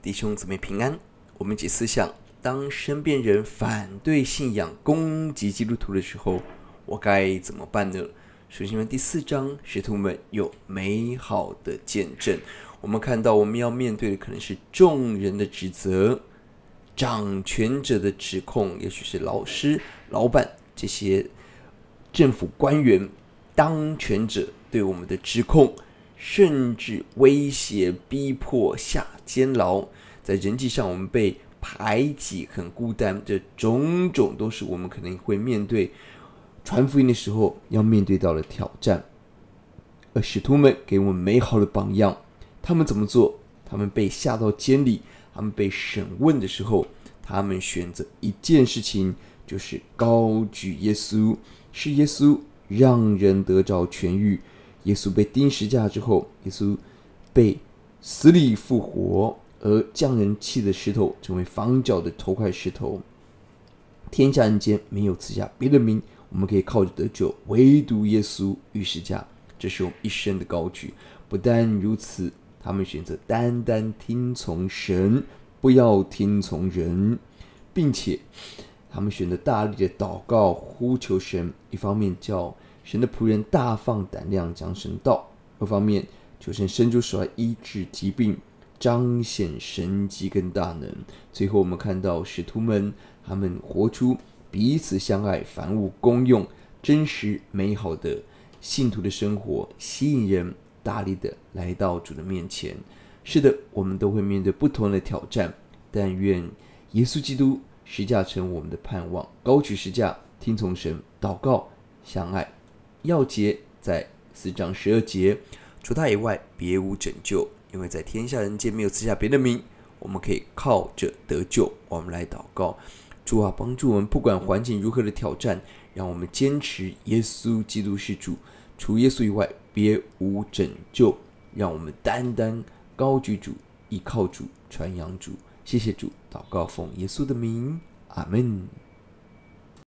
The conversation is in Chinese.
弟兄姊妹平安。我们一起思想，当身边人反对信仰、攻击基督徒的时候，我该怎么办呢？书信第4章，使徒们有美好的见证。我们看到，我们要面对的可能是众人的指责、掌权者的指控，也许是老师、老板这些政府官员、当权者对我们的指控，甚至威胁、逼迫、下监牢。在人际上，我们被排挤、很孤单，这种种都是我们可能会面对传福音的时候要面对到的挑战。而使徒们给我们美好的榜样，他们怎么做？他们被下到监里，他们被审问的时候，他们选择一件事情，就是高举耶稣，是耶稣让人得着痊愈。耶稣被钉十字架之后，耶稣被死里复活，而匠人砌的石头成为房角的头块石头。天下人间没有赐下别的名，我们可以靠着得救，唯独耶稣与十字架，这是我们一生的高举。不但如此，他们选择单单听从神，不要听从人，并且他们选择大力的祷告，呼求神，一方面叫神的仆人大放胆量讲神道，二方面求神伸出手来医治疾病，彰显神迹跟大能。最后我们看到使徒们，他们活出彼此相爱、凡物公用、真实美好的信徒的生活，吸引人大力的来到主的面前。是的，我们都会面对不同的挑战，但愿耶稣基督十架成我们的盼望，高举十架，听从神，祷告，相爱。要节在4章12节，除他以外别无拯救，因为在天下人间没有赐下别的名，我们可以靠着得救。我们来祷告，主啊，帮助我们，不管环境如何的挑战，让我们坚持耶稣基督是主，除耶稣以外别无拯救，让我们单单高举主，依靠主，传扬主。谢谢主，祷告奉耶稣的名，阿们。